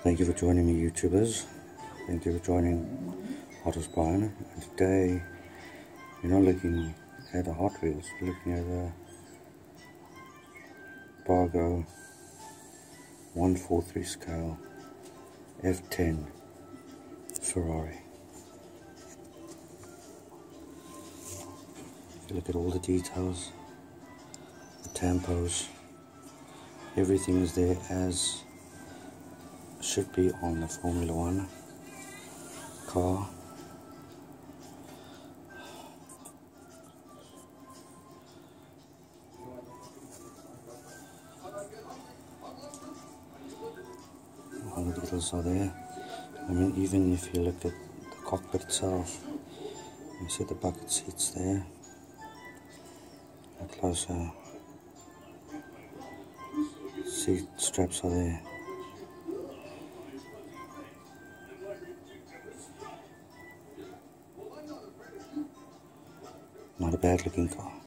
Thank you for joining me, YouTubers. Thank you for joining Hottest Brian. And today, you're not looking at a Hot Wheels, you're looking at a Bargo 143 scale F10 Ferrari. You look at all the details, the tampos, everything is there as should be on the Formula One car. All the details are there. I mean, even if you look at the cockpit itself, you see the bucket seats there. A closer, seat straps are there. Not a bad looking car.